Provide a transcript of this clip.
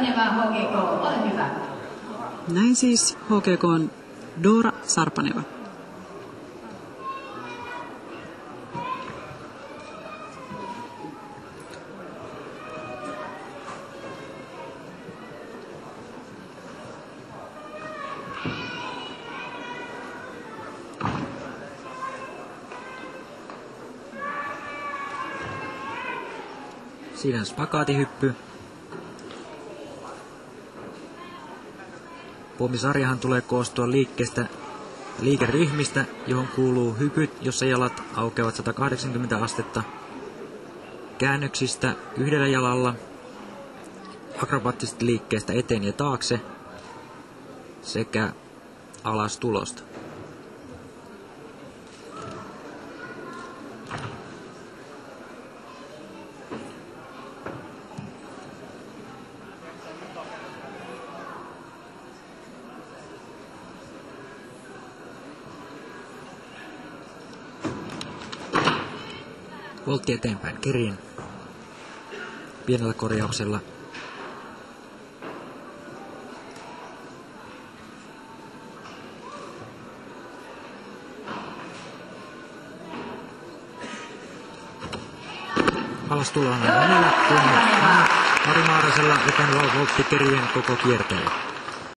Sarpaneva HGK, ole hyvä. Näin siis HGK:n Dora Sarpaneva. Siinä on spagaatihyppy. Pommisarjahan tulee koostua liikeryhmistä, johon kuuluu hypyt, jossa jalat aukeavat 180 astetta, käännöksistä yhdellä jalalla, akrobaattisesta liikkeestä eteen ja taakse sekä alastulosta. Voltti eteenpäin keriin pienellä korjauksella. Alas tullaan aina 4 tunnin. Mari Maarasella epäilyä voltti kerien koko kierteen.